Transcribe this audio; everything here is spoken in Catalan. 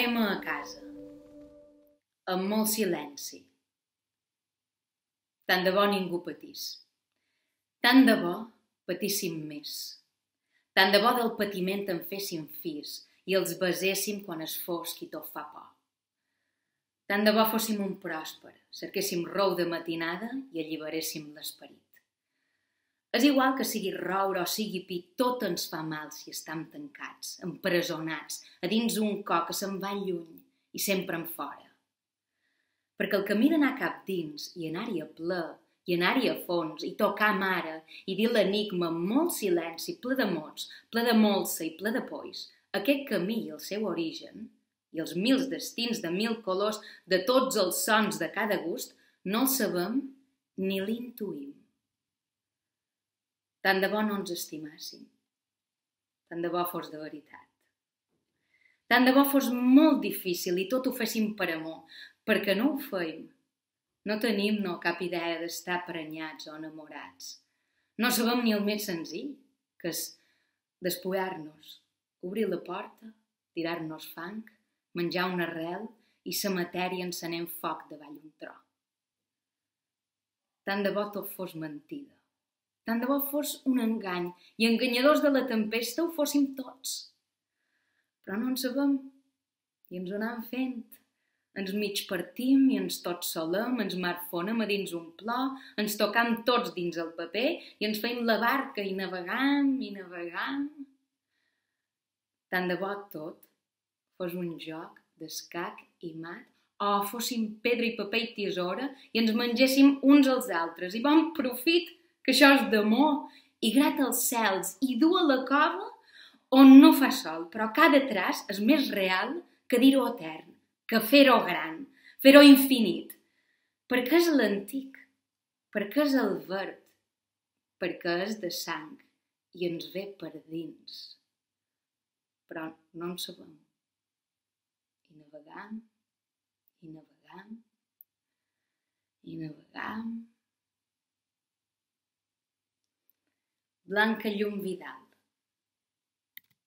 poema a casa, amb molt silenci. Tant de bo ningú patís. Tant de bo patíssim més. Tant de bo del patiment en féssim fills i els beséssim quan és fosc i tot fa por. Tant de bo fóssim un pròsper, cerquéssim rou de matinada i alliberéssim l'esperit. És igual que sigui roure o sigui pi, tot ens fa mal si estam tancats, empresonats, a dins un cor que se'n va lluny i sempre en fora. Perquè el camí d'anar cap dins i anar-hi a ple, i anar-hi a fons, i tocar mare, i dir l'enigma amb molt silenci, ple de mots, ple de molsa i ple de pois, aquest camí i el seu origen, i els mils destins de mil colors, de tots els sons de cada gust, no el sabem ni l'intuïm. Tant de bo no ens estimàssim, tant de bo fos de veritat. Tant de bo fos molt difícil i tot ho féssim per amor, perquè no ho feim. No tenim cap idea d'estar prenyats o enamorats. No sabem ni el més senzill, que és despullar-nos, obrir la porta, tirar-nos fang, menjar una arrel i sa matèria encenent foc davall un tro. Tant de bo tot fos mentida. Tant de bo fos un engany i enganyadors de la tempesta ho fóssim tots. Però no en sabem i ens ho anem fent. Ens mig partim i ens tots solem, ens marfonem a dins un plor, ens tocam tots dins el paper i ens feim la barca i navegam i navegam. Tant de bo tot fos un joc d'escac i mat, o fóssim pedra i paper i tisora i ens mengéssim uns als altres i bon profit, que això és d'amor, i grat als cels i dur a la cova on no fa sol, però cada traç és més real que dir-ho etern, que fer-ho gran, fer-ho infinit, perquè és l'antic, perquè és el verd, perquè és de sang i ens ve per dins. Però no en sabem. I navegam, i navegam, i navegam. Blanca Llum Vidal.